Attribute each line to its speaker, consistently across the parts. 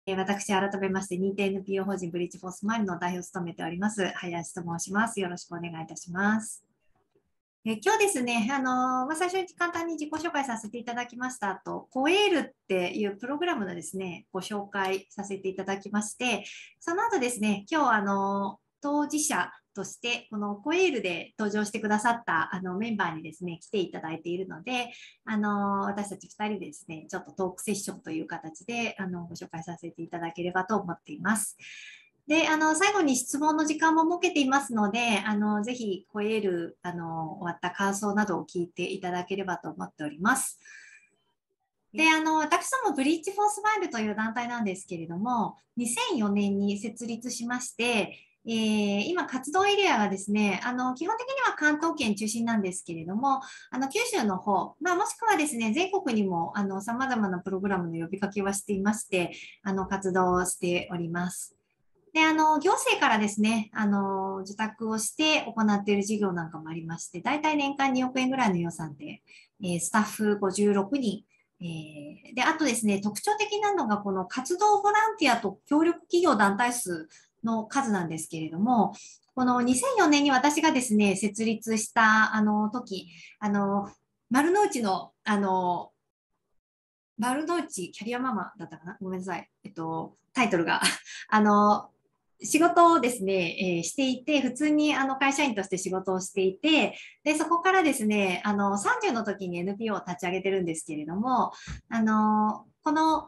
Speaker 1: 私、改めまして、認定 NPO 法人ブリッジフォースマイルの代表を務めております、林と申します。よろしくお願いいたします。今日ですね、最初に簡単に自己紹介させていただきました後、コエールっていうプログラムのですね、ご紹介させていただきまして、その後ですね、今日当事者として、このコエールで登場してくださったメンバーにですね、来ていただいているので、私たち2人でですね、ちょっとトークセッションという形でご紹介させていただければと思っています。で、最後に質問の時間も設けていますので、ぜひ、コエール、終わった感想などを聞いていただければと思っております。で、私どもブリッジフォースマイルという団体なんですけれども、2004年に設立しまして、今、活動エリアがですね、基本的には関東圏中心なんですけれども、九州の方、もしくはですね、全国にも、様々なプログラムの呼びかけはしていまして、活動をしております。で、行政からですね、受託をして行っている事業なんかもありまして、だいたい年間2億円ぐらいの予算で、スタッフ56人、で、あとですね、特徴的なのが、この活動ボランティアと協力企業団体数の数なんですけれども、この2004年に私がですね、設立した時、丸の内の、丸の内キャリアママだったかな、ごめんなさい。タイトルがあの、仕事をですね、していて、普通に会社員として仕事をしていて、で、そこからですね、30の時に NPO を立ち上げてるんですけれども、この、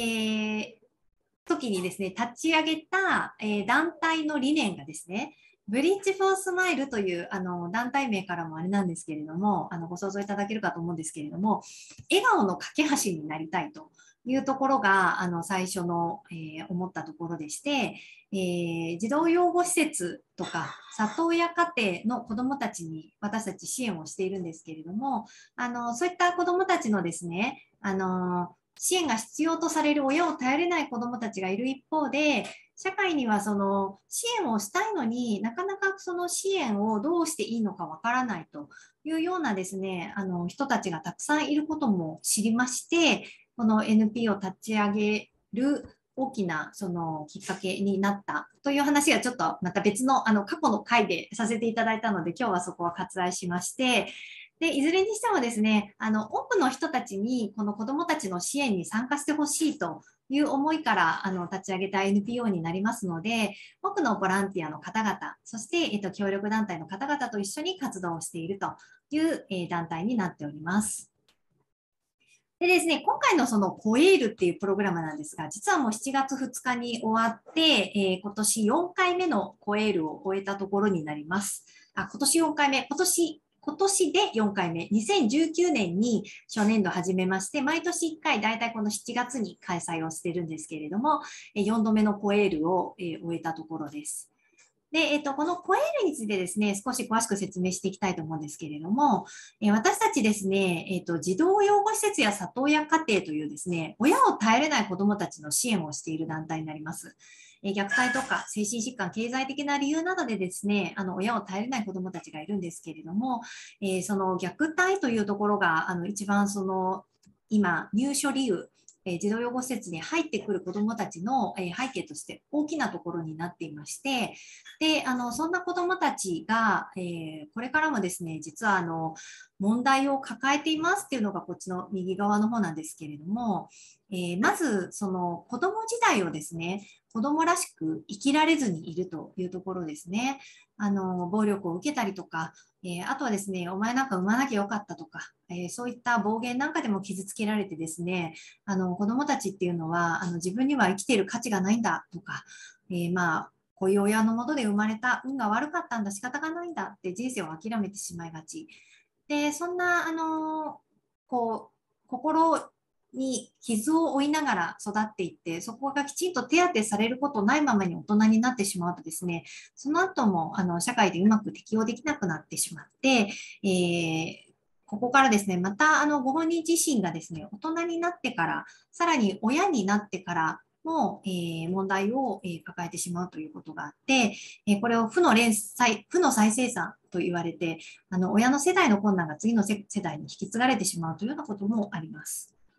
Speaker 1: 時にですね、立ち上げた、団体の理念がですね、ブリッジフォースマイルという団体名からもあれなんですけれども、ご想像いただけるかと思うんですけれども、笑顔の架け橋になりたいというところが最初の、思ったところでして、児童養護施設とか里親家庭の子どもたちに私たち支援をしているんですけれども、そういった子どもたちのですね、支援が必要とされる親を頼れない子どもたちがいる一方で、社会にはその支援をしたいのになかなかその支援をどうしていいのかわからないというようなですね、人たちがたくさんいることも知りまして、この NPO を立ち上げる大きなそのきっかけになったという話がちょっとまた別の過去の回でさせていただいたので、今日はそこは割愛しまして、で、いずれにしてもですね、多くの人たちにこの子どもたちの支援に参加してほしいという思いから立ち上げた NPO になりますので、多くのボランティアの方々、そして、協力団体の方々と一緒に活動をしているという、団体になっております。でですね、今回のそのコエールっていうプログラムなんですが、実はもう7月2日に終わって、今年4回目のコエールを終えたところになります。今年4回目、今年で4回目、2019年に初年度始めまして、毎年1回、だいたいこの7月に開催をしているんですけれども、4度目のコエールを終えたところです。で、このコエールについてですね、少し詳しく説明していきたいと思うんですけれども、私たちですね、児童養護施設や里親家庭というですね、親を頼れない子どもたちの支援をしている団体になります。虐待とか精神疾患、経済的な理由などでですね、親を頼れない子どもたちがいるんですけれども、その虐待というところが、一番その、今、入所理由、児童養護施設に入ってくる子どもたちの、背景として大きなところになっていまして、で、そんな子どもたちが、これからもですね、実は問題を抱えていますっていうのがこっちの右側の方なんですけれども、まず、その子供時代をですね、子供らしく生きられずにいるというところですね。暴力を受けたりとか、あとはですね、お前なんか産まなきゃよかったとか、そういった暴言なんかでも傷つけられてですね、子供たちっていうのは、自分には生きている価値がないんだとか、こういう親のもとで生まれた運が悪かったんだ、仕方がないんだって人生を諦めてしまいがち。で、そんな、こ心に傷を負いながら育っていって、そこがきちんと手当てされることないままに大人になってしまうとですね、その後も、社会でうまく適応できなくなってしまって、ここからですね、また、ご本人自身がですね、大人になってから、さらに親になってからも、問題を、抱えてしまうということがあって、これを負の再生産と言われて、親の世代の困難が次の世代に引き継がれてしまうというようなこともあります。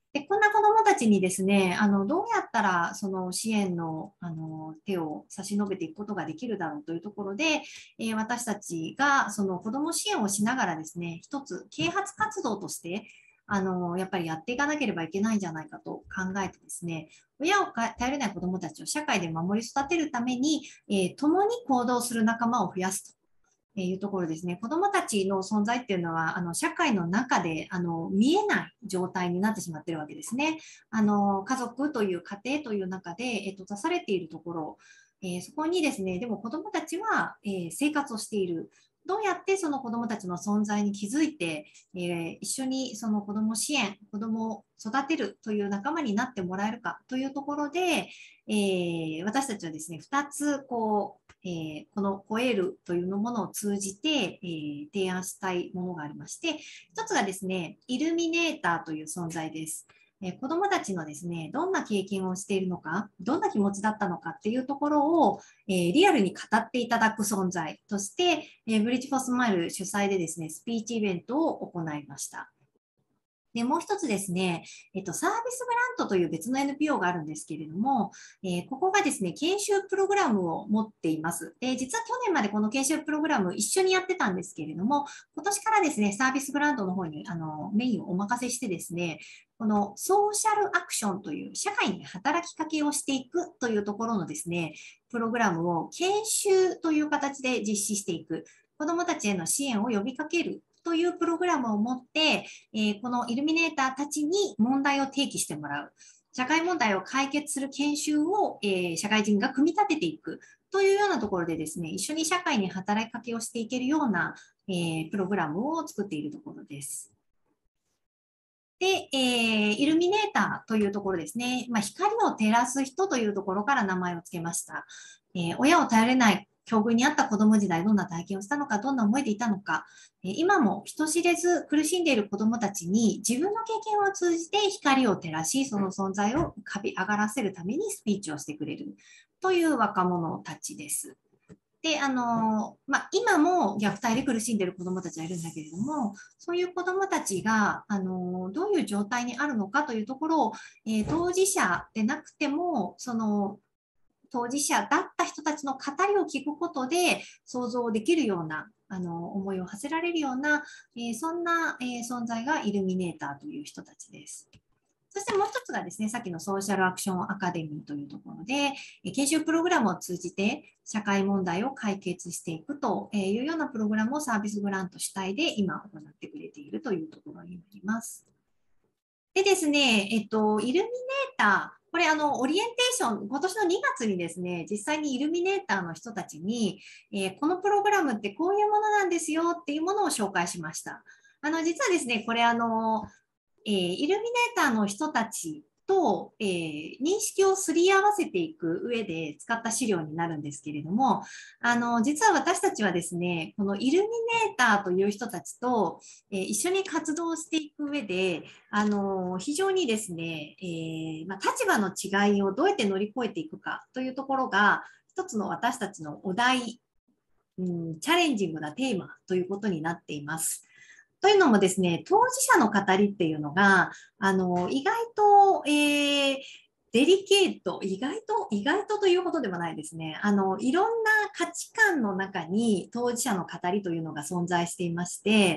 Speaker 1: で、こんな子どもたちにですね、どうやったらその支援の、手を差し伸べていくことができるだろうというところで、私たちがその子ども支援をしながらですね、一つ啓発活動として、やっぱりやっていかなければいけないんじゃないかと考えてですね、親を頼れない子どもたちを社会で守り育てるために、共に行動する仲間を増やすと。いうところですね。子どもたちの存在っていうのは、社会の中で、見えない状態になってしまっているわけですね。家族という家庭という中で、出されているところ、そこにですね、でも子どもたちは、生活をしている。どうやってその子どもたちの存在に気づいて、一緒にその子ども支援、子どもを育てるという仲間になってもらえるかというところで、私たちはですね、2つこのコエールというものを通じて、提案したいものがありまして、一つがですね、イルミネーターという存在です。子どもたちのですね、どんな経験をしているのか、どんな気持ちだったのかっていうところを、リアルに語っていただく存在として、ブリッジフォースマイル主催でですね、スピーチイベントを行いました。で、もう一つですね、サービスグラントという別の NPO があるんですけれども、ここがですね、研修プログラムを持っています。で、実は去年までこの研修プログラム一緒にやってたんですけれども、今年からですね、サービスグラントの方にメインをお任せしてですね、このソーシャルアクションという社会に働きかけをしていくというところのですね、プログラムを研修という形で実施していく。子どもたちへの支援を呼びかけるというプログラムを持って、このイルミネーターたちに問題を提起してもらう。社会問題を解決する研修を、社会人が組み立てていくというようなところでですね、一緒に社会に働きかけをしていけるような、プログラムを作っているところです。で、イルミネーターというところですね。光を照らす人というところから名前を付けました。親を頼れない境遇にあった子供時代、どんな体験をしたのか、どんな思いでいたのか、今も人知れず苦しんでいる子供たちに自分の経験を通じて光を照らし、その存在を浮かび上がらせるためにスピーチをしてくれるという若者たちです。で、今も虐待で苦しんでいる子どもたちはいるんだけれども、そういう子どもたちが、どういう状態にあるのかというところを、当事者でなくても、その当事者だった人たちの語りを聞くことで想像できるような、思いを馳せられるような、そんな、存在がイルミネーターという人たちです。そしてもう一つがですね、さっきのソーシャルアクションアカデミーというところで、研修プログラムを通じて社会問題を解決していくというようなプログラムをサービスグラント主体で今行ってくれているというところになります。でですね、イルミネーター、これオリエンテーション、今年の2月にですね、実際にイルミネーターの人たちに、このプログラムってこういうものなんですよっていうものを紹介しました。実はですね、これイルミネーターの人たちと、認識をすり合わせていく上で使った資料になるんですけれども、実は私たちはですね、このイルミネーターという人たちと、一緒に活動していく上で、非常にですね、立場の違いをどうやって乗り越えていくかというところが、一つの私たちのお題、チャレンジングなテーマということになっています。というのもですね、当事者の語りっていうのが、意外と、デリケート、意外とということではないですね。いろんな価値観の中に当事者の語りというのが存在していまして、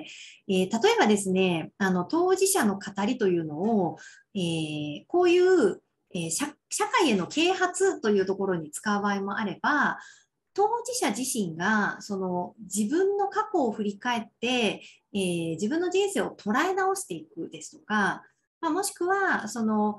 Speaker 1: 例えばですね、当事者の語りというのを、こういう、社会への啓発というところに使う場合もあれば、当事者自身がその自分の過去を振り返って、自分の人生を捉え直していくですとか、もしくはその、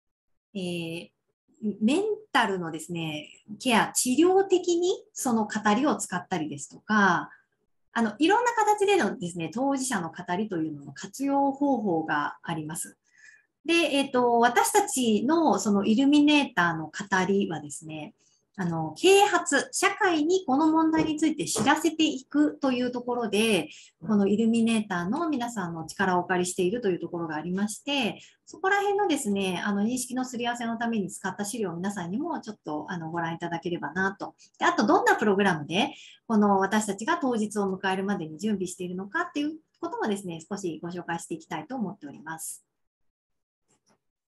Speaker 1: メンタルのですね、ケア、治療的にその語りを使ったりですとか、いろんな形でのですね、当事者の語りというのの活用方法があります。で、私たちのそのイルミネーターの語りはですね、啓発、社会にこの問題について知らせていくというところで、このイルミネーターの皆さんの力をお借りしているというところがありまして、そこら辺のですね、認識のすり合わせのために使った資料を皆さんにもちょっとご覧いただければなと。で、あと、どんなプログラムで、この私たちが当日を迎えるまでに準備しているのかっていうこともですね、少しご紹介していきたいと思っております。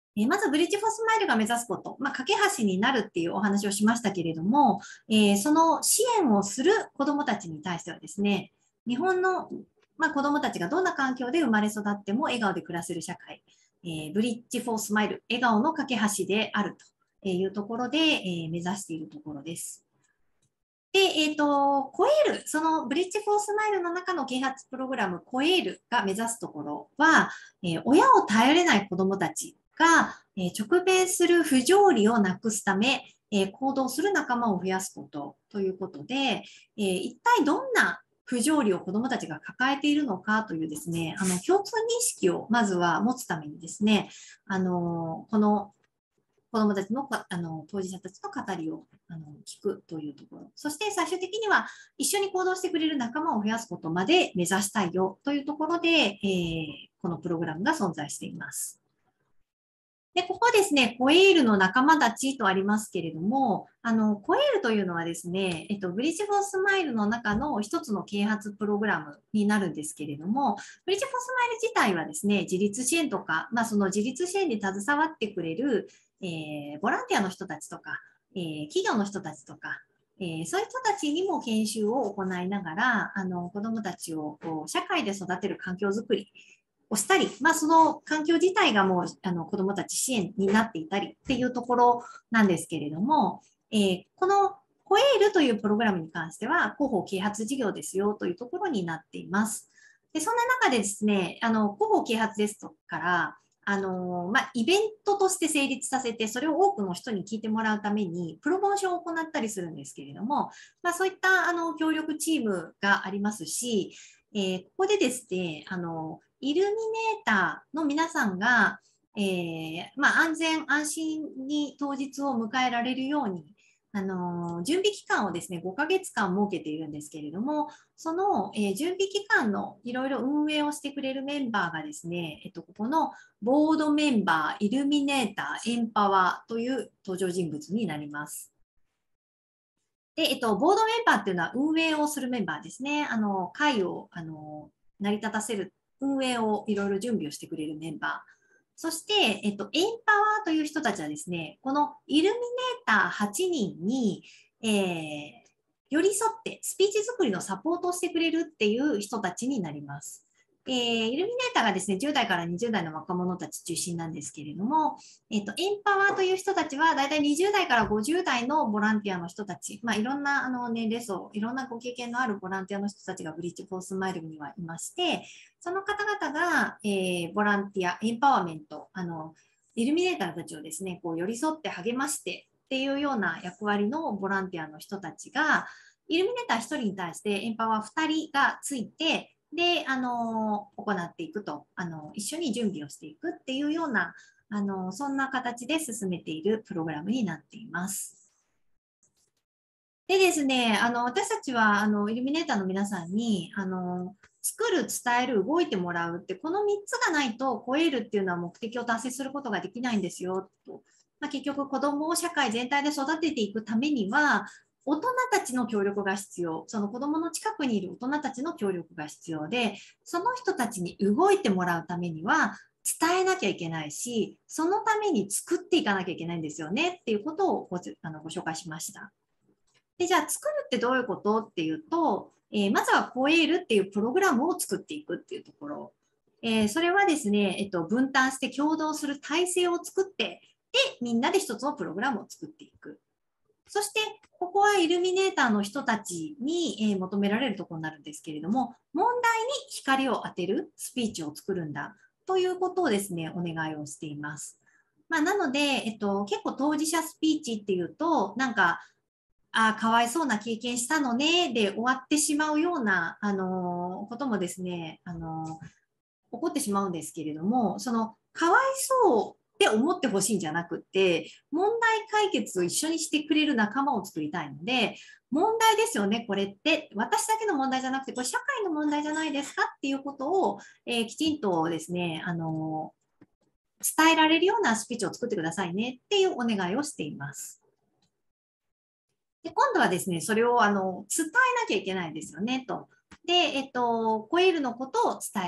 Speaker 1: まず、ブリッジフォースマイルが目指すこと、架け橋になるっていうお話をしましたけれども、その支援をする子どもたちに対してはですね、日本の、子どもたちがどんな環境で生まれ育っても笑顔で暮らせる社会、ブリッジフォースマイル、笑顔の架け橋であるというところで、目指しているところです。で、コエール、そのブリッジフォースマイルの中の啓発プログラム、コエールが目指すところは、親を頼れない子どもたちが、直面する不条理をなくすため、行動する仲間を増やすことということで、一体どんな不条理を子どもたちが抱えているのかというですね、共通認識をまずは持つためにですね、この子どもたちの当事者たちの語りを聞くというところ。そして最終的には一緒に行動してくれる仲間を増やすことまで目指したいよというところで、このプログラムが存在しています。で、ここですね、コエールの仲間たちとありますけれども、コエールというのはですね、ブリッジフォースマイルの中の一つの啓発プログラムになるんですけれども、ブリッジフォースマイル自体はですね、自立支援とか、その自立支援に携わってくれる、ボランティアの人たちとか、企業の人たちとか、そういう人たちにも研修を行いながら、子どもたちをこう社会で育てる環境づくりをしたり、その環境自体がもう子どもたち支援になっていたりっていうところなんですけれども、このコエールというプログラムに関しては広報啓発事業ですよというところになっています。でそんな中でですね、広報啓発ですから、イベントとして成立させて、それを多くの人に聞いてもらうために、プロモーションを行ったりするんですけれども、そういった協力チームがありますし、ここでですね、イルミネーターの皆さんが、安全安心に当日を迎えられるように、準備期間をですね、5ヶ月間設けているんですけれども、その、準備期間のいろいろ運営をしてくれるメンバーがですね、ここのボードメンバー、イルミネーター、エンパワーという登場人物になります。で、ボードメンバーっていうのは運営をするメンバーですね。会を、成り立たせる運営をいろいろ準備をしてくれるメンバー。そして、エンパワーという人たちはですね、このイルミネーター8人に、寄り添ってスピーチ作りのサポートをしてくれるっていう人たちになります。イルミネーターがですね、10代から20代の若者たち中心なんですけれども、エンパワーという人たちは、だいたい20代から50代のボランティアの人たち、いろんな年齢層、いろんなご経験のあるボランティアの人たちがブリッジフォースマイルにはいまして、その方々が、ボランティア、エンパワーメント、イルミネーターたちをですね、こう寄り添って励ましてっていうような役割のボランティアの人たちが、イルミネーター1人に対してエンパワー2人がついて、で、行っていくと、一緒に準備をしていくっていうような、そんな形で進めているプログラムになっています。でですね、私たちは、イルミネーターの皆さんに、作る、伝える、動いてもらうって、この3つがないと、超えるっていうのは目的を達成することができないんですよ、と。結局、子供を社会全体で育てていくためには、大人たちの協力が必要。その子供の近くにいる大人たちの協力が必要で、その人たちに動いてもらうためには、伝えなきゃいけないし、そのために作っていかなきゃいけないんですよねっていうことをご紹介しました。で、じゃあ作るってどういうことっていうと、まずはコエールっていうプログラムを作っていくっていうところ。それはですね、分担して共同する体制を作って、で、みんなで一つのプログラムを作っていく。そして、ここはイルミネーターの人たちに、求められるところになるんですけれども、問題に光を当てるスピーチを作るんだということをですね、お願いをしています。なので、結構当事者スピーチっていうと、なんか、かわいそうな経験したのね、で終わってしまうような、こともですね、起こってしまうんですけれども、その、かわいそうって思ってほしいんじゃなくって、問題解決を一緒にしてくれる仲間を作りたいので、問題ですよね、これって。私だけの問題じゃなくて、これ社会の問題じゃないですかっていうことを、きちんとですね、伝えられるようなスピーチを作ってくださいねっていうお願いをしています。で、今度はですね、それを伝えなきゃいけないですよね、と。で、コエールのことを伝える。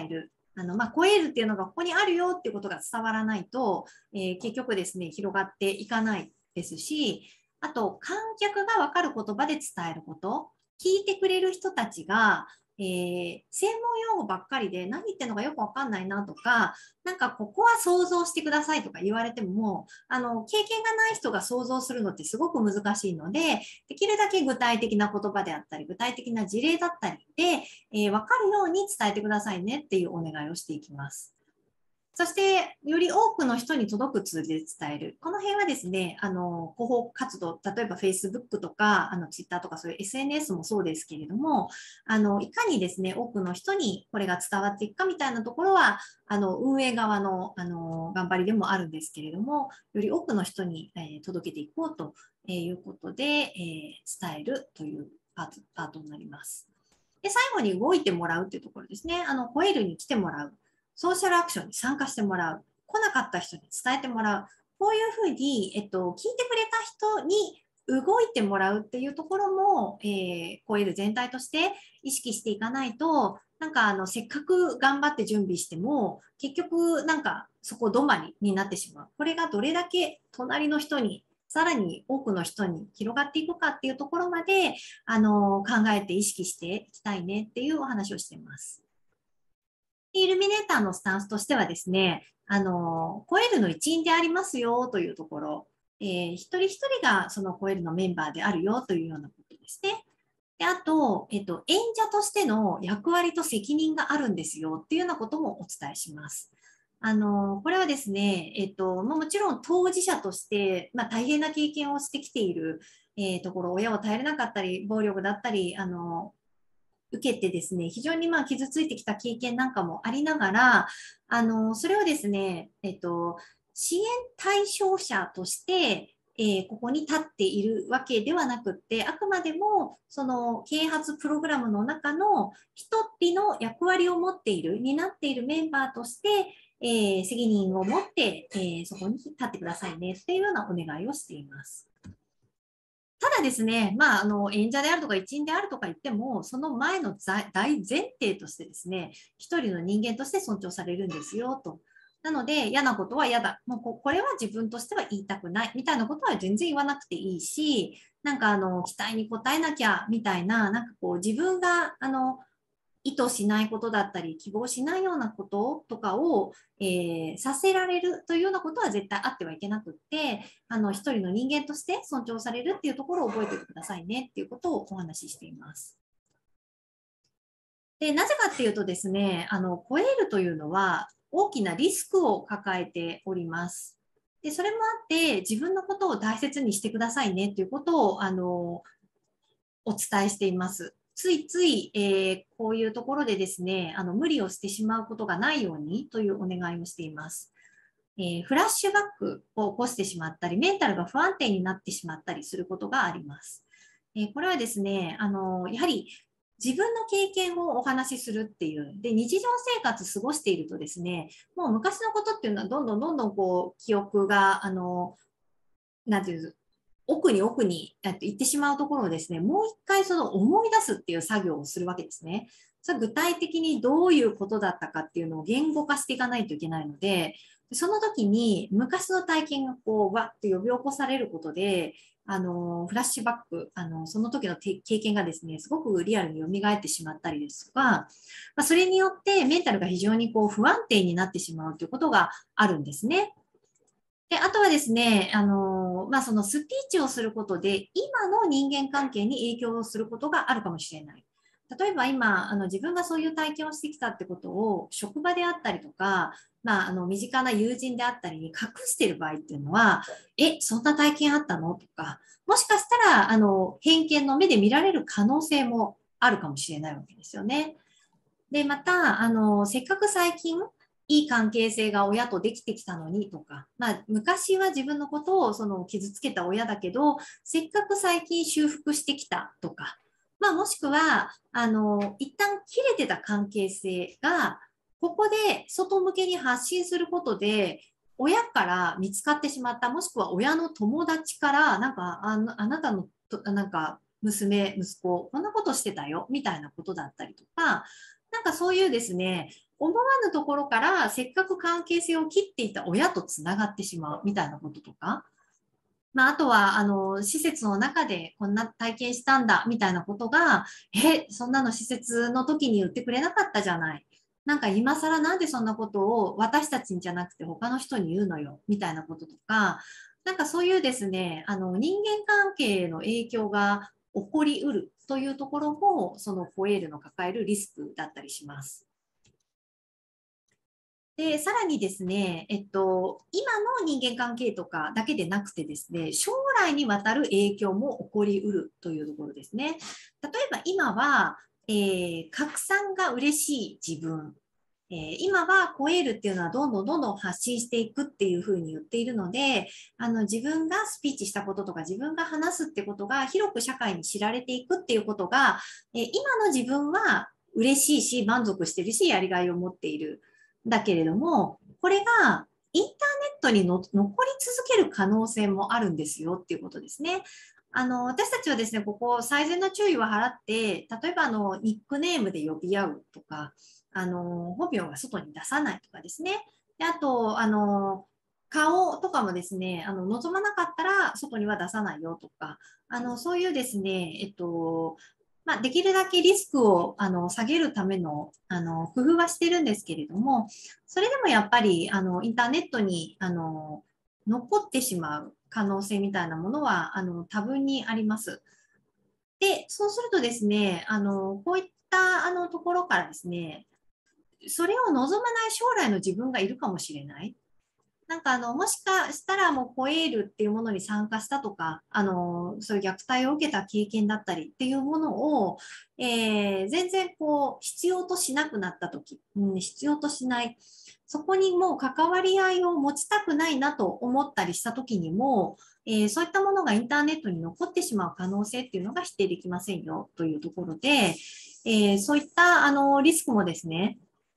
Speaker 1: 超えるっていうのがここにあるよっていうことが伝わらないと、結局ですね、広がっていかないですし、あと、観客がわかる言葉で伝えること、聞いてくれる人たちが、専門用語ばっかりで何言ってるのかよくわかんないなとか、なんかここは想像してくださいとか言われても、経験がない人が想像するのってすごく難しいので、できるだけ具体的な言葉であったり、具体的な事例だったりで、わかるように伝えてくださいねっていうお願いをしていきます。そして、より多くの人に届くツールで伝える。この辺はですね、広報活動、例えば Facebook とか、Twitter とかそういう SNS もそうですけれども、いかにですね、多くの人にこれが伝わっていくかみたいなところは、運営側の、頑張りでもあるんですけれども、より多くの人に、届けていこうということで、伝えるというパートになります。で、最後に動いてもらうっていうところですね。コエルに来てもらう。ソーシャルアクションに参加してもらう。来なかった人に伝えてもらう。こういうふうに、聞いてくれた人に動いてもらうっていうところも、コエル全体として意識していかないと、なんかせっかく頑張って準備しても、結局なんかそこ止まりになってしまう。これがどれだけ隣の人に、さらに多くの人に広がっていくかっていうところまで、考えて意識していきたいねっていうお話をしています。イルミネーターのスタンスとしてはですね、コエルの一員でありますよというところ、一人一人がそのコエルのメンバーであるよというようなことですね。で、あと、演者としての役割と責任があるんですよっていうようなこともお伝えします。これはですね、もちろん当事者として、大変な経験をしてきている、ところ、親を耐えれなかったり、暴力だったり、受けてですね、非常に傷ついてきた経験なんかもありながら、それをですね、支援対象者として、ここに立っているわけではなくって、あくまでもその啓発プログラムの中の一人の役割を持っている、担っているメンバーとして、責任を持って、そこに立ってくださいねっていうようなお願いをしています。ただですね、演者であるとか一員であるとか言っても、その前の大前提としてですね、一人の人間として尊重されるんですよと。なので、嫌なことは嫌だ。もうこれは自分としては言いたくない。みたいなことは全然言わなくていいし、なんか期待に応えなきゃ、みたいな、なんかこう自分が、意図しないことだったり、希望しないようなこととかを、させられるというようなことは絶対あってはいけなくって、一人の人間として尊重されるっていうところを覚えておいてくださいねっていうことをお話ししています。で、なぜかっていうとですね、超えるというのは大きなリスクを抱えております。で、それもあって、自分のことを大切にしてくださいねっていうことを、お伝えしています。ついつい、こういうところでですね、無理をしてしまうことがないようにというお願いをしています。フラッシュバックを起こしてしまったり、メンタルが不安定になってしまったりすることがあります。これはですね、やはり自分の経験をお話しするっていう。で、日常生活過ごしているとですね、もう昔のことっていうのはどんどんどんどんこう、記憶が、なんていう奥に奥に行ってしまうところをですね、もう一回その思い出すっていう作業をするわけですね。それは具体的にどういうことだったかっていうのを言語化していかないといけないので、その時に昔の体験がこう、わって呼び起こされることで、フラッシュバック、その時の経験がですね、すごくリアルに蘇ってしまったりですとか、それによってメンタルが非常にこう不安定になってしまうということがあるんですね。で、あとはですね、そのスピーチをすることで、今の人間関係に影響をすることがあるかもしれない。例えば今、自分がそういう体験をしてきたってことを、職場であったりとか、身近な友人であったりに隠している場合っていうのは、そんな体験あったのとか、もしかしたら、偏見の目で見られる可能性もあるかもしれないわけですよね。で、また、せっかく最近、いい関係性が親とできてきたのにとか、昔は自分のことをその傷つけた親だけど、せっかく最近修復してきたとか、もしくは、一旦切れてた関係性が、ここで外向けに発信することで、親から見つかってしまった、もしくは親の友達から、なんか、あなたのなんか、息子、こんなことしてたよ、みたいなことだったりとか、なんかそういうですね、 思わぬところからせっかく関係性を切っていた親とつながってしまうみたいなこととか、まあ、あとは、施設の中でこんな体験したんだみたいなことが、そんなの施設の時に言ってくれなかったじゃない。なんか今更なんでそんなことを私たちにじゃなくて他の人に言うのよみたいなこととか、なんかそういうですね、人間関係の影響が起こりうるというところも、そのホエールの抱えるリスクだったりします。で、さらにですね、今の人間関係とかだけでなくてですね、将来にわたる影響も起こりうるというところですね。例えば今は、拡散が嬉しい自分。今はコエールっていうのはどんどんどんどん発信していくっていうふうに言っているので、自分がスピーチしたこととか自分が話すってことが広く社会に知られていくっていうことが、今の自分は嬉しいし満足してるしやりがいを持っている。だけれども、これがインターネットに残り続ける可能性もあるんですよっていうことですね。私たちはですね、ここ最善の注意を払って、例えばニックネームで呼び合うとか、本名が外に出さないとかですね。であと、顔とかもですね、望まなかったら外には出さないよとか、そういうですね、まあ、できるだけリスクを下げるための工夫はしてるんですけれども、それでもやっぱりインターネットに残ってしまう可能性みたいなものは多分にあります。で、そうするとですね、こういったところからですね、それを望まない将来の自分がいるかもしれない。なんかもしかしたらもうコエールっていうものに参加したとか、そういう虐待を受けた経験だったりっていうものを、全然こう必要としなくなった時、必要としない。そこにもう関わり合いを持ちたくないなと思ったりした時にも、そういったものがインターネットに残ってしまう可能性っていうのが否定できませんよというところで、そういったリスクもですね、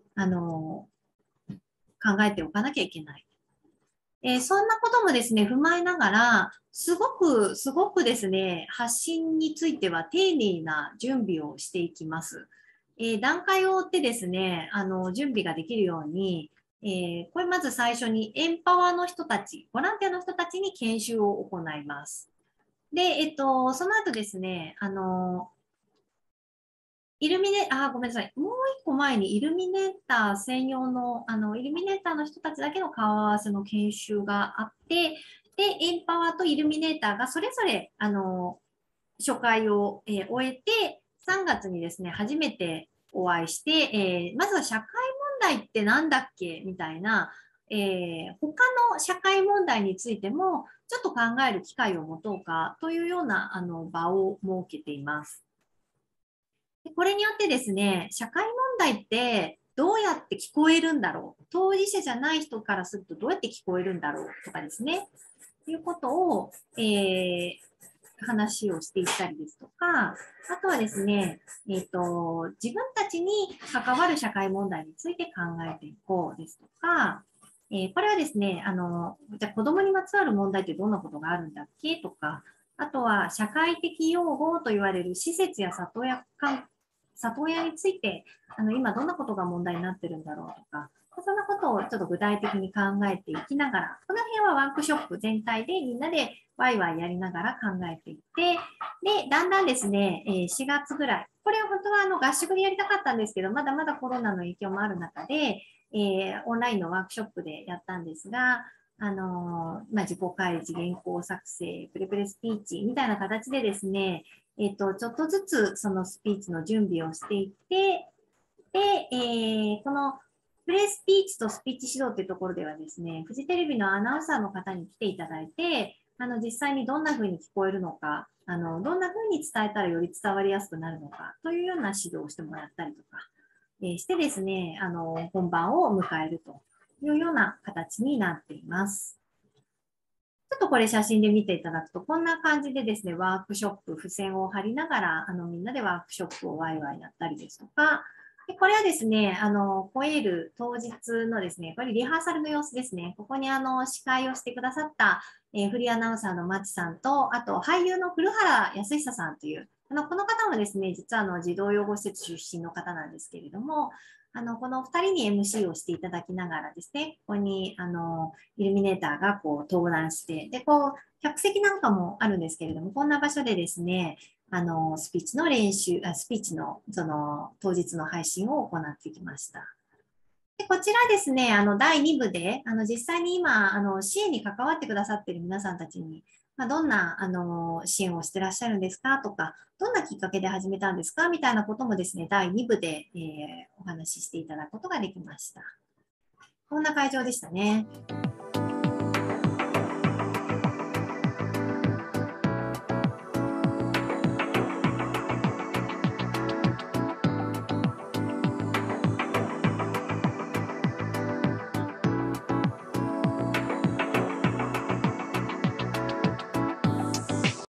Speaker 1: 考えておかなきゃいけない。そんなこともですね、踏まえながら、すごくですね、発信については丁寧な準備をしていきます。段階を追ってですね、準備ができるように、これまず最初にエンパワーの人たち、ボランティアの人たちに研修を行います。で、その後ですね、ごめんなさい。もう一個前にイルミネーター専用の、イルミネーターの人たちだけの顔合わせの研修があって、で、エンパワーとイルミネーターがそれぞれ、初回を、終えて、3月にですね、初めてお会いして、まずは社会問題ってなんだっけみたいな、他の社会問題についても、ちょっと考える機会を持とうかというような場を設けています。でこれによってですね、社会問題ってどうやって聞こえるんだろう、当事者じゃない人からするとどうやって聞こえるんだろうとかですね、ということを、話をしていったりですとか、あとはですね、自分たちに関わる社会問題について考えていこうですとか、これはですね、じゃあ子供にまつわる問題ってどんなことがあるんだっけとか、あとは社会的養護と言われる施設や里親について、今どんなことが問題になってるんだろうとか、そんなことをちょっと具体的に考えていきながら、この辺はワークショップ全体でみんなでワイワイやりながら考えていって、で、だんだんですね、4月ぐらい、これは本当は合宿でやりたかったんですけど、まだまだコロナの影響もある中で、オンラインのワークショップでやったんですが、自己開示、原稿作成、プレプレスピーチみたいな形でですね、ちょっとずつそのスピーチの準備をしていって、で、このプレスピーチとスピーチ指導っていうところではですね、フジテレビのアナウンサーの方に来ていただいて、実際にどんな風に聞こえるのか、どんな風に伝えたらより伝わりやすくなるのかというような指導をしてもらったりとか、してですね、本番を迎えるというような形になっています。ちょっとこれ写真で見ていただくと、こんな感じでですね、ワークショップ、付箋を貼りながら、みんなでワークショップをワイワイやったりですとか、でこれはですね、コエール当日のですね、これリハーサルの様子ですね。ここに司会をしてくださった、フリーアナウンサーのマチさんと、あと俳優の古原康久さんという、この方もですね、実は児童養護施設出身の方なんですけれども、 この2人に MC をしていただきながらですね、ここに、イルミネーターがこう登壇して、で、こう、客席なんかもあるんですけれども、こんな場所でですね、スピーチの練習、スピーチの、当日の配信を行ってきました。で、こちらですね、第2部で、実際に今、支援に関わってくださっている皆さんたちに、どんな、支援をしてらっしゃるんですかとか、どんなきっかけで始めたんですかみたいなこともですね、第2部で、お話ししていただくことができました。こんな会場でしたね。